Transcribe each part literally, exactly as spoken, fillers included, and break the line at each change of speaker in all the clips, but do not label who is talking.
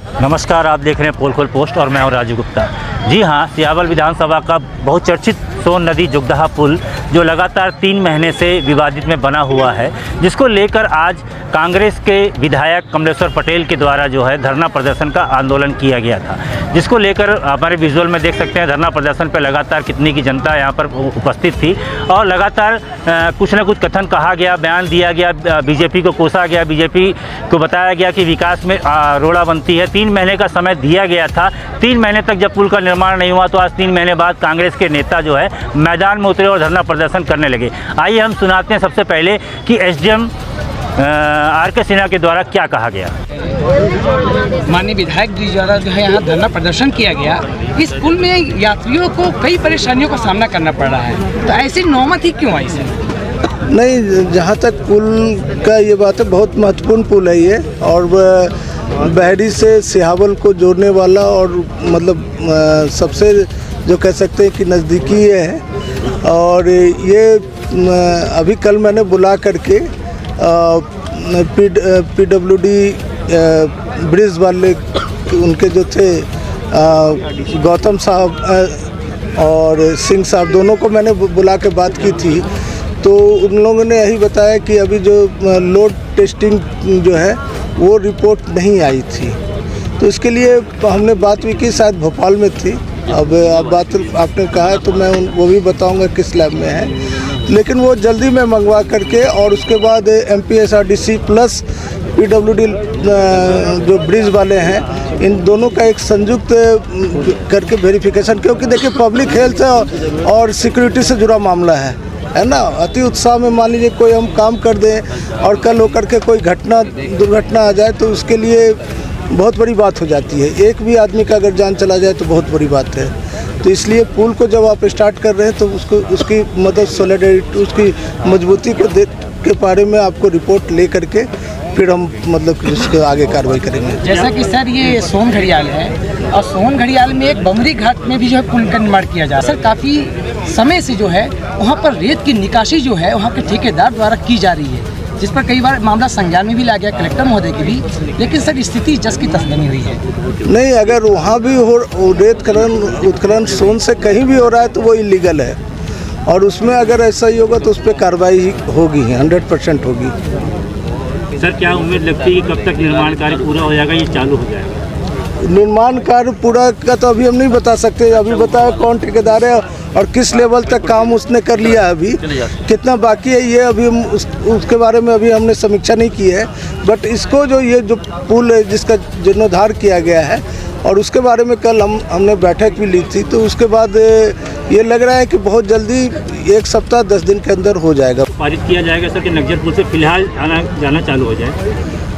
नमस्कार, आप देख रहे हैं पोल खोल पोस्ट और मैं हूं राजू गुप्ता। जी हां, सियावल विधानसभा का बहुचर्चित सोन नदी जोगदहा पुल जो लगातार तीन महीने से विवादित में बना हुआ है, जिसको लेकर आज कांग्रेस के विधायक कमलेश्वर पटेल के द्वारा जो है धरना प्रदर्शन का आंदोलन किया गया था, जिसको लेकर हमारे विजुअल में देख सकते हैं धरना प्रदर्शन पर लगातार कितनी की जनता यहाँ पर उपस्थित थी और लगातार कुछ न कुछ कथन कहा गया, बयान दिया गया, बीजेपी को कोसा गया, बीजेपी को बताया गया कि विकास में रोड़ा बनती है। तीन महीने का समय दिया गया था, तीन महीने तक जब पुल का निर्माण नहीं हुआ तो आज तीन महीने बाद कांग्रेस के नेता जो है मैदान में उतरे और धरना प्रदर्शन करने लगे। आइए हम सुनाते हैं सबसे पहले कि एसडीएम आर के सिन्हा के द्वारा क्या कहा गया।
माननीय विधायक जी द्वारा जो है यहाँ धरना प्रदर्शन किया गया। इस पुल में यात्रियों को कई परेशानियों का सामना करना पड़ रहा है, तो ऐसी नौबत ही क्यों आई सर?
नहीं, जहाँ तक पुल का ये बात है, बहुत महत्वपूर्ण पुल है ये और बहरी से सिहावल को जोड़ने वाला और मतलब सबसे जो कह सकते हैं कि नज़दीकी है। और ये अभी कल मैंने बुला करके P P W D bridge वाले उनके जो थे गौतम साहब और सिंह साहब, दोनों को मैंने बुला के बात की थी, तो उन लोगों ने यही बताया कि अभी जो लोड टेस्टिंग जो है वो रिपोर्ट नहीं आई थी, तो इसके लिए हमने बात भी की, शायद भोपाल में थी। अब अब बात आपने कहा है तो मैं उन वो भी बताऊंगा किस लैब में है, लेकिन वो जल्दी में मंगवा करके और उसके बाद M P S R D C plus P W D जो ब्रिज वाले हैं, इन दोनों का एक संयुक्त करके वेरिफिकेशन, क्योंकि देखिए पब्लिक हेल्थ और सिक्योरिटी से जुड़ा मामला है है ना। अति उत्साह में मान लीजिए कोई हम काम कर दें और कल होकर के कोई घटना दुर्घटना आ जाए तो उसके लिए बहुत बड़ी बात हो जाती है। एक भी आदमी का अगर जान चला जाए तो बहुत बड़ी बात है। तो इसलिए पुल को जब आप स्टार्ट कर रहे हैं तो उसको उसकी मदद सॉलिडरिटी, उसकी मजबूती के दे के बारे में आपको रिपोर्ट ले करके फिर हम मतलब उसके आगे कार्रवाई करेंगे।
जैसा कि सर ये सोन घड़ियाल है और सोन घड़ियाल में एक बमरी घाट में भी जो है पुल का निर्माण किया जा रहा है। सर काफ़ी समय से जो है वहाँ पर रेत की निकासी जो है वहाँ के ठेकेदार द्वारा की जा रही है, जिस पर कई बार मामला संज्ञान में भी ला गया कलेक्टर महोदय की भी, लेकिन सर स्थिति जस की तस बनी हुई है।
नहीं, अगर वहाँ भी हो रेत खनन उत्खनन सोन से कहीं भी हो रहा है तो वो इलीगल है और उसमें अगर ऐसा ही होगा तो उस पर कार्रवाई होगी, हंड्रेड परसेंट होगी।
सर क्या उम्मीद लगती है कि कब तक निर्माण कार्य पूरा हो जाएगा, ये चालू हो जाएगा?
निर्माण कार्य पूरा का तो अभी हम नहीं बता सकते, अभी बताया कौन ठेकेदार है और किस लेवल तक काम उसने कर लिया है, अभी कितना बाकी है ये अभी हम उस, उसके बारे में अभी हमने समीक्षा नहीं की है। बट इसको जो ये जो पुल है जिसका जीर्णोद्धार किया गया है और उसके बारे में कल हम हमने बैठक भी ली थी, तो उसके बाद ये लग रहा है कि बहुत जल्दी एक सप्ताह दस दिन के अंदर हो जाएगा।
पारित किया जाएगा सर कि नगजर पुल से फिलहाल आना जाना चालू हो जाए?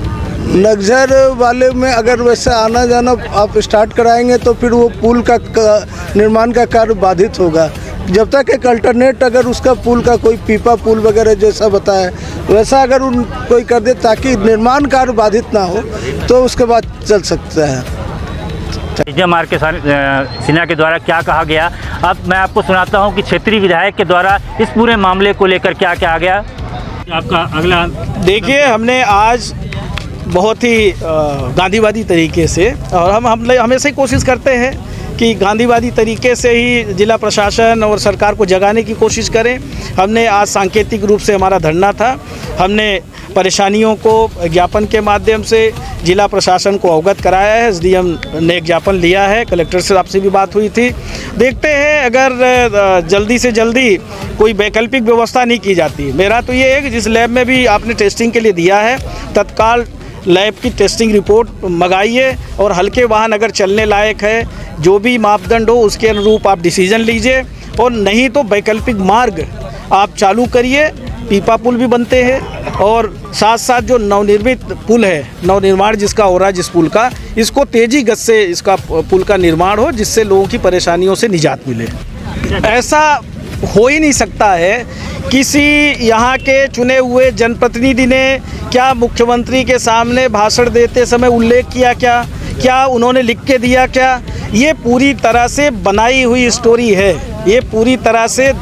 नगजर वाले में अगर वैसे आना जाना आप स्टार्ट कराएंगे तो फिर वो पुल का निर्माण का कार्य बाधित होगा। जब तक एक अल्टरनेट अगर उसका पुल का कोई पीपा पुल वगैरह जैसा बताया वैसा अगर उन कोई कर दे ताकि निर्माण कार्य बाधित ना हो तो उसके बाद चल सकता है।
एसडीएम आर के सिन्हा के द्वारा क्या कहा गया, अब मैं आपको सुनाता हूं कि क्षेत्रीय विधायक के द्वारा इस पूरे मामले को लेकर क्या कहा गया। आपका अगला
देखिए, हमने आज बहुत ही गांधीवादी तरीके से और हम हम हमेशा ही कोशिश करते हैं कि गांधीवादी तरीके से ही जिला प्रशासन और सरकार को जगाने की कोशिश करें। हमने आज सांकेतिक रूप से हमारा धरना था, हमने परेशानियों को ज्ञापन के माध्यम से जिला प्रशासन को अवगत कराया है। एसडीएम ने एक ज्ञापन लिया है, कलेक्टर से आपसे भी बात हुई थी। देखते हैं अगर जल्दी से जल्दी कोई वैकल्पिक व्यवस्था नहीं की जाती। मेरा तो ये है कि जिस लैब में भी आपने टेस्टिंग के लिए दिया है तत्काल लैब की टेस्टिंग रिपोर्ट मंगाइए और हल्के वाहन अगर चलने लायक है, जो भी मापदंड हो उसके अनुरूप आप डिसीजन लीजिए और नहीं तो वैकल्पिक मार्ग आप चालू करिए। पीपा पुल भी बनते हैं और साथ साथ जो नवनिर्मित पुल है, नवनिर्माण जिसका हो रहा है जिस पुल का, इसको तेज़ी गति से इसका पुल का निर्माण हो जिससे लोगों की परेशानियों से निजात मिले। ऐसा हो ही नहीं सकता है। किसी यहाँ के चुने हुए जनप्रतिनिधि ने क्या मुख्यमंत्री के सामने भाषण देते समय उल्लेख किया, क्या क्या उन्होंने लिख के दिया, क्या ये पूरी तरह से बनाई हुई स्टोरी है। ये पूरी तरह से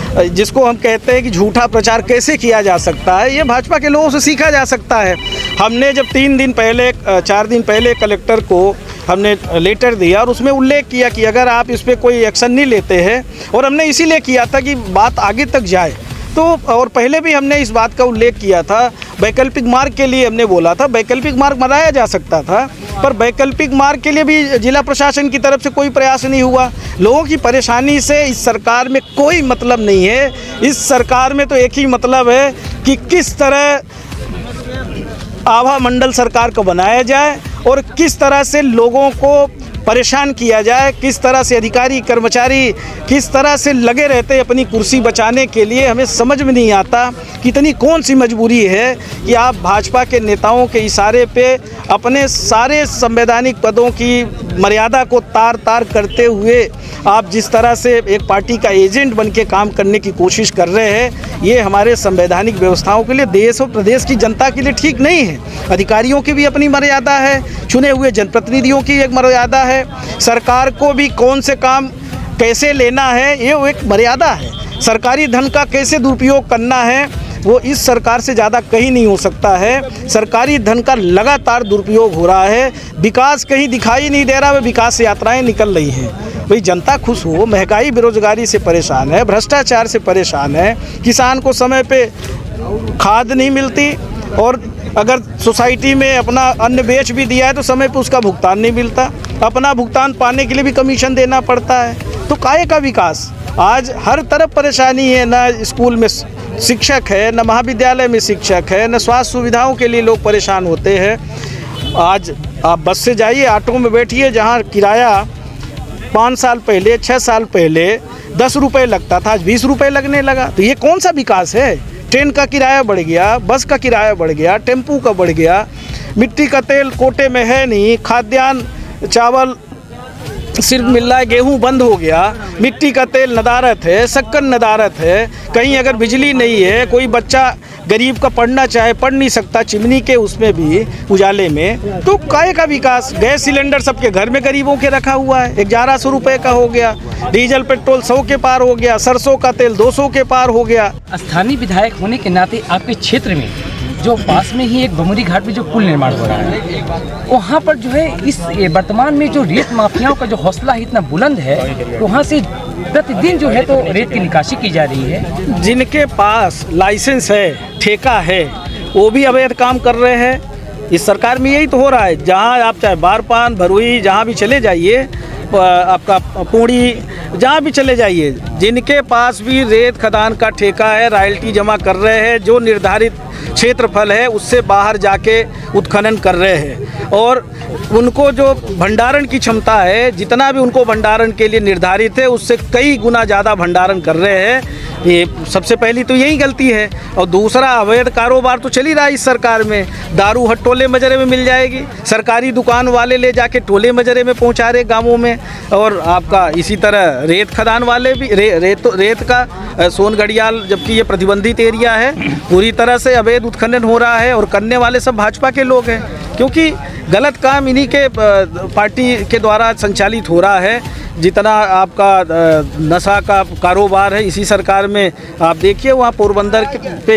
जिसको हम कहते हैं कि झूठा प्रचार कैसे किया जा सकता है, ये भाजपा के लोगों से सीखा जा सकता है। हमने जब तीन दिन पहले चार दिन पहले कलेक्टर को हमने लेटर दिया और उसमें उल्लेख किया कि अगर आप इस पर कोई एक्शन नहीं लेते हैं, और हमने इसीलिए किया था कि बात आगे तक जाए, तो और पहले भी हमने इस बात का उल्लेख किया था। वैकल्पिक मार्ग के लिए हमने बोला था, वैकल्पिक मार्ग बनाया जा सकता था, पर वैकल्पिक मार्ग के लिए भी जिला प्रशासन की तरफ से कोई प्रयास नहीं हुआ। लोगों की परेशानी से इस सरकार में कोई मतलब नहीं है। इस सरकार में तो एक ही मतलब है कि किस तरह आभा मंडल सरकार को बनाया जाए और किस तरह से लोगों को परेशान किया जाए, किस तरह से अधिकारी कर्मचारी किस तरह से लगे रहते हैं अपनी कुर्सी बचाने के लिए। हमें समझ में नहीं आता कितनी कौन सी मजबूरी है कि आप भाजपा के नेताओं के इशारे पे अपने सारे संवैधानिक पदों की मर्यादा को तार तार करते हुए आप जिस तरह से एक पार्टी का एजेंट बन के काम करने की कोशिश कर रहे हैं, ये हमारे संवैधानिक व्यवस्थाओं के लिए, देश और प्रदेश की जनता के लिए ठीक नहीं है। अधिकारियों की भी अपनी मर्यादा है, चुने हुए जनप्रतिनिधियों की एक मर्यादा है, सरकार को भी कौन से काम कैसे लेना है ये एक मर्यादा है। सरकारी धन का कैसे दुरुपयोग करना है वो इस सरकार से ज़्यादा कहीं नहीं हो सकता है। सरकारी धन का लगातार दुरुपयोग हो रहा है, विकास कहीं दिखाई नहीं दे रहा है, विकास यात्राएं निकल रही हैं। भाई जनता खुश हो, महंगाई बेरोजगारी से परेशान है, भ्रष्टाचार से परेशान है, किसान को समय पे खाद नहीं मिलती, और अगर सोसाइटी में अपना अन्न बेच भी दिया है तो समय पे उसका भुगतान नहीं मिलता, अपना भुगतान पाने के लिए भी कमीशन देना पड़ता है। तो काहे का विकास? आज हर तरफ परेशानी है, ना स्कूल में शिक्षक है, न महाविद्यालय में शिक्षक है, न स्वास्थ्य सुविधाओं के लिए लोग परेशान होते हैं। आज आप बस से जाइए, ऑटो में बैठिए, जहाँ किराया पाँच साल पहले छः साल पहले दस रुपये लगता था, आज बीस रुपये लगने लगा। तो ये कौन सा विकास है? ट्रेन का किराया बढ़ गया, बस का किराया बढ़ गया, टेम्पू का बढ़ गया, मिट्टी का तेल कोटे में है नहीं, खाद्यान्न चावल सिर्फ मिल रहा है, गेहूँ बंद हो गया, मिट्टी का तेल नदारत है, शक्कर नदारत है, कहीं अगर बिजली नहीं है, कोई बच्चा गरीब का पढ़ना चाहे पढ़ नहीं सकता चिमनी के उसमें भी उजाले में, तो काहे का विकास? गैस सिलेंडर सबके घर में गरीबों के रखा हुआ है, ग्यारह सौ रुपये का हो गया, डीजल पेट्रोल सौ के पार हो गया, सरसों का तेल दो सौ के पार हो गया।
स्थानीय विधायक होने के नाते आपके क्षेत्र में जो पास में ही एक बमुरी घाट में जो पुल निर्माण हो रहा है, वहाँ पर जो है इस वर्तमान में जो रेत माफियाओं का जो हौसला है इतना बुलंद है, तो वहाँ से प्रतिदिन जो है तो रेत की निकासी की जा रही है।
जिनके पास लाइसेंस है, ठेका है, वो भी अवैध काम कर रहे हैं। इस सरकार में यही तो हो रहा है। जहाँ आप चाहे बारपान, भरुई, जहाँ भी चले जाइए, आपका पूड़ी, जहाँ भी चले जाइए, जिनके पास भी रेत खदान का ठेका है, रॉयल्टी जमा कर रहे हैं, जो निर्धारित क्षेत्रफल है उससे बाहर जाके उत्खनन कर रहे हैं, और उनको जो भंडारण की क्षमता है, जितना भी उनको भंडारण के लिए निर्धारित है उससे कई गुना ज़्यादा भंडारण कर रहे हैं। ये सबसे पहली तो यही गलती है। और दूसरा, अवैध कारोबार तो चल ही रहा है इस सरकार में। दारू हर टोले मजरे में मिल जाएगी, सरकारी दुकान वाले ले जाके टोले मजरे में पहुंचा रहे गांवों में, और आपका इसी तरह रेत खदान वाले भी रे, रेत रेत का सोन घड़ियाल, जबकि ये प्रतिबंधित एरिया है, पूरी तरह से अवैध उत्खनन हो रहा है, और करने वाले सब भाजपा के लोग हैं, क्योंकि गलत काम इन्हीं के पार्टी के द्वारा संचालित हो रहा है। जितना आपका नशा का कारोबार है इसी सरकार में, आप देखिए वहाँ पोरबंदर पे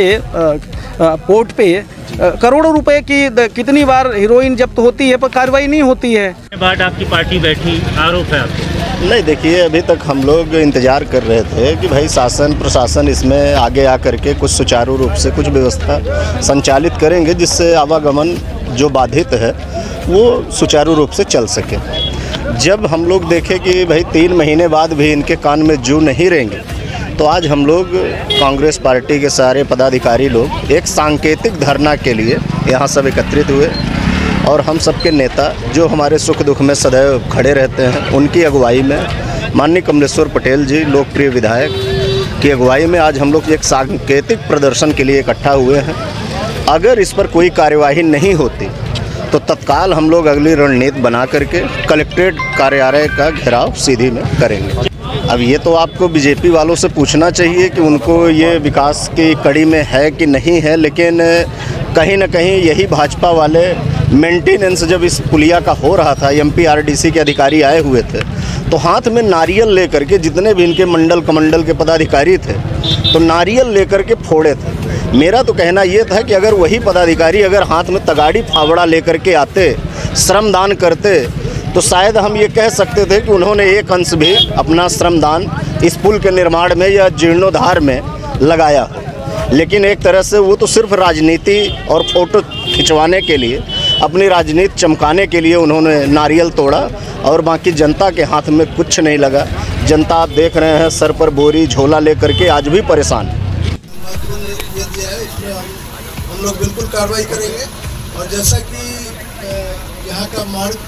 पोर्ट पे करोड़ों रुपए की कितनी बार हीरोइन जब्त होती है पर कार्रवाई नहीं होती है।
बाद आपकी पार्टी बैठी, आरोप है आपको?
नहीं, देखिए अभी तक हम लोग इंतज़ार कर रहे थे कि भाई शासन प्रशासन इसमें आगे आकर के कुछ सुचारू रूप से कुछ व्यवस्था संचालित करेंगे, जिससे आवागमन जो बाधित है वो सुचारू रूप से चल सके। जब हम लोग देखें कि भाई तीन महीने बाद भी इनके कान में जू नहीं रहेंगे, तो आज हम लोग कांग्रेस पार्टी के सारे पदाधिकारी लोग एक सांकेतिक धरना के लिए यहाँ सब एकत्रित हुए, और हम सबके नेता जो हमारे सुख दुख में सदैव खड़े रहते हैं, उनकी अगुवाई में माननीय कमलेश्वर पटेल जी, लोकप्रिय विधायक की अगुवाई में आज हम लोग एक सांकेतिक प्रदर्शन के लिए इकट्ठा हुए हैं। अगर इस पर कोई कार्यवाही नहीं होती तो तत्काल हम लोग अगली रणनीति बना करके कलेक्ट्रेट कार्यालय का घेराव सीधी में करेंगे। अब ये तो आपको बीजेपी वालों से पूछना चाहिए कि उनको ये विकास की कड़ी में है कि नहीं है, लेकिन कहीं ना कहीं यही भाजपा वाले मेंटेनेंस जब इस पुलिया का हो रहा था, एमपीआरडीसी के अधिकारी आए हुए थे, तो हाथ में नारियल लेकर के, जितने भी इनके मंडल कमंडल के पदाधिकारी थे, तो नारियल लेकर के फोड़े थे। मेरा तो कहना ये था कि अगर वही पदाधिकारी अगर हाथ में तगाड़ी फावड़ा लेकर के आते, श्रमदान करते, तो शायद हम ये कह सकते थे कि उन्होंने एक अंश भी अपना श्रमदान इस पुल के निर्माण में या जीर्णोद्धार में लगाया हो। लेकिन एक तरह से वो तो सिर्फ राजनीति और फोटो खिंचवाने के लिए, अपनी राजनीति चमकाने के लिए उन्होंने नारियल तोड़ा, और बाकी जनता के हाथ में कुछ नहीं लगा। जनता आप देख रहे हैं सर पर बोरी झोला लेकर के आज भी परेशान है।
ये दिया है, इसमें हम हम लोग बिल्कुल कार्रवाई करेंगे। और जैसा कि यहाँ का मार्ग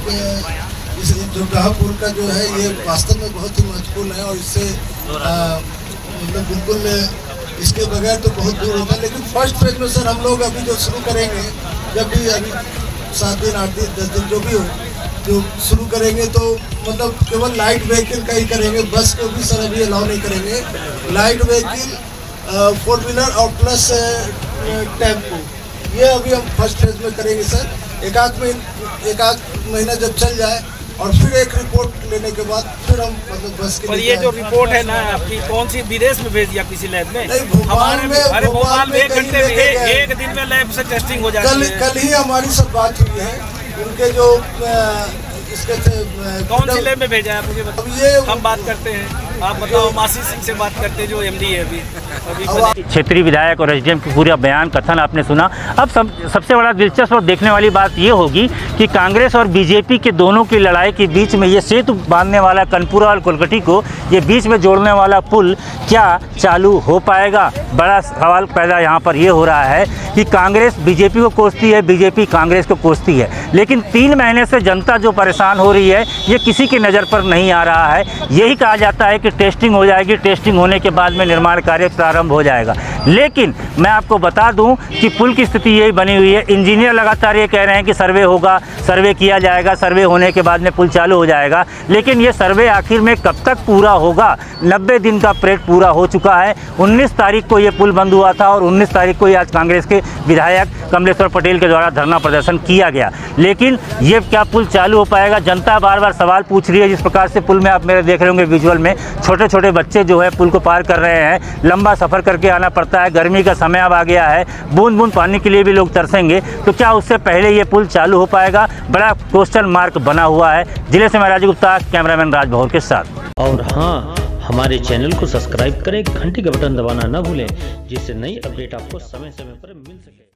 इस जोगदाहा पुल का जो है ये वास्तव में बहुत ही महत्वपूर्ण है, और इससे मतलब बिल्कुल इसके बगैर तो बहुत दूर होता है। लेकिन फर्स्ट फेज में सर हम लोग अभी जो शुरू करेंगे, जब भी अभी सात दिन आठ दिन दस दिन जो भी हो, जो शुरू करेंगे तो मतलब केवल लाइट व्हीकल का ही करेंगे, बस को भी सर अभी अलाउ नहीं करेंगे। लाइट व्हीकल, फोर व्हीलर और प्लस टेम्पो, ये अभी हम फर्स्ट फेज में करेंगे सर। एक आध महीना एक आध महीना जब चल जाए और फिर एक रिपोर्ट लेने के बाद फिर हम मतलब बस के।
पर ये जो रिपोर्ट है ना आपकी, कौन सी विदेश में भेज दिया किसी लैब में?
नहीं, भोपाल में,
अरे भोपाल में एक घंटे में
एक,
एक दिन में लैब से टेस्टिंग हो जाती
कल,
है।
कल ही हमारी सब बात हुई है। उनके जो इसके थे,
कौन सी लैब में भेजा है मुझे
अब ये
हम बात करते हैं, आप बताओ। मासी सिंह से बात करते हैं जो एमडी है अभी अभी
क्षेत्रीय विधायक और एसडीएम की पूरा बयान कथन आपने सुना। अब सब, सबसे बड़ा दिलचस्प और देखने वाली बात ये होगी कि कांग्रेस और बीजेपी के दोनों की लड़ाई के बीच में ये सेतु बांधने वाला कनपुरा और कोलकाटी को ये बीच में जोड़ने वाला पुल क्या चालू हो पाएगा? बड़ा सवाल पैदा यहाँ पर ये हो रहा है कि कांग्रेस बीजेपी को कोसती है, बीजेपी कांग्रेस को कोसती है, लेकिन तीन महीने से जनता जो परेशान हो रही है ये किसी की नज़र पर नहीं आ रहा है। यही कहा जाता है कि टेस्टिंग हो जाएगी, टेस्टिंग होने के बाद में निर्माण कार्य प्रारंभ हो जाएगा। लेकिन मैं आपको बता दूं कि पुल की स्थिति यही बनी हुई है। इंजीनियर लगातार ये कह रहे हैं कि सर्वे होगा, सर्वे किया जाएगा, सर्वे होने के बाद में पुल चालू हो जाएगा, लेकिन ये सर्वे आखिर में कब तक पूरा होगा? नब्बे दिन का पीरियड पूरा हो चुका है। उन्नीस तारीख को ये पुल बंद हुआ था और उन्नीस तारीख को आज कांग्रेस के विधायक कमलेश्वर पटेल के द्वारा धरना प्रदर्शन किया गया। लेकिन ये क्या पुल चालू हो पाएगा? जनता बार बार सवाल पूछ रही है। जिस प्रकार से पुल में आप मेरे देख रहे होंगे विजुअल में, छोटे छोटे बच्चे जो है पुल को पार कर रहे हैं, लंबा सफ़र करके आना पड़ता है, गर्मी का समय अब आ गया है, बूंद बूंद पानी के लिए भी लोग तरसेंगे। तो क्या उससे पहले ये पुल चालू हो पाएगा? बड़ा क्वेश्चन मार्क बना हुआ है। जिले से मैं राजू गुप्ता, कैमरामैन राज भौर के साथ।
और हाँ, हमारे चैनल को सब्सक्राइब करें, घंटी का बटन दबाना न भूलें, जिससे नई अपडेट आपको समय समय पर मिल सके।